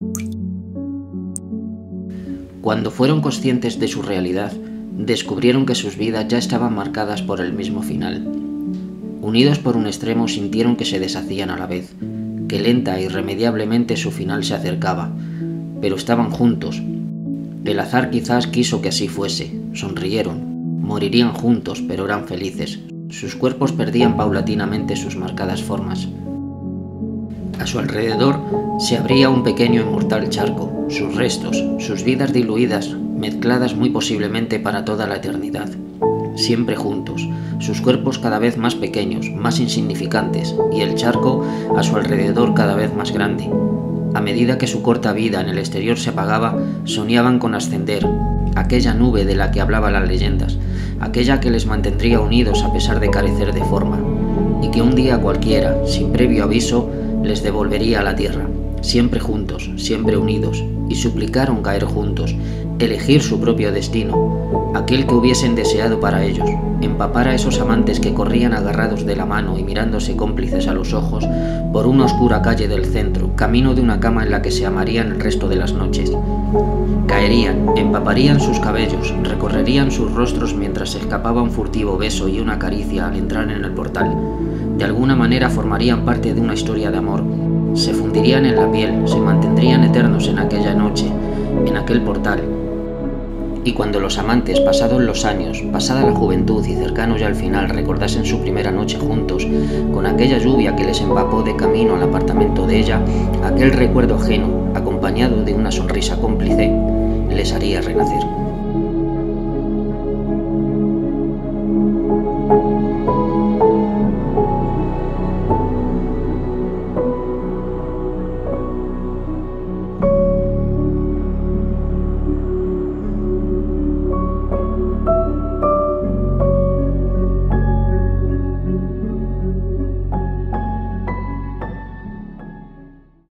Cuando fueron conscientes de su realidad, descubrieron que sus vidas ya estaban marcadas por el mismo final. Unidos por un extremo, sintieron que se deshacían a la vez, que lenta e irremediablemente su final se acercaba, pero estaban juntos. El azar quizás quiso que así fuese. Sonrieron. Morirían juntos, pero eran felices. Sus cuerpos perdían paulatinamente sus marcadas formas. A su alrededor se abría un pequeño e inmortal charco, sus restos, sus vidas diluidas, mezcladas muy posiblemente para toda la eternidad. Siempre juntos, sus cuerpos cada vez más pequeños, más insignificantes, y el charco a su alrededor cada vez más grande. A medida que su corta vida en el exterior se apagaba, soñaban con ascender, aquella nube de la que hablaban las leyendas, aquella que les mantendría unidos a pesar de carecer de forma, y que un día cualquiera, sin previo aviso, les devolvería a la tierra, siempre juntos, siempre unidos, y suplicaron caer juntos, elegir su propio destino, aquel que hubiesen deseado para ellos, empapar a esos amantes que corrían agarrados de la mano y mirándose cómplices a los ojos por una oscura calle del centro, camino de una cama en la que se amarían el resto de las noches. Caerían, empaparían sus cabellos, recorrerían sus rostros mientras se escapaba un furtivo beso y una caricia al entrar en el portal. De alguna manera formarían parte de una historia de amor. Se fundirían en la piel, se mantendrían eternos en aquella noche, en aquel portal. Y cuando los amantes, pasados los años, pasada la juventud y cercanos ya al final, recordasen su primera noche juntos, con aquella lluvia que les empapó de camino al apartamento de ella, aquel recuerdo ajeno, acompañado de una sonrisa cómplice, les haría renacer.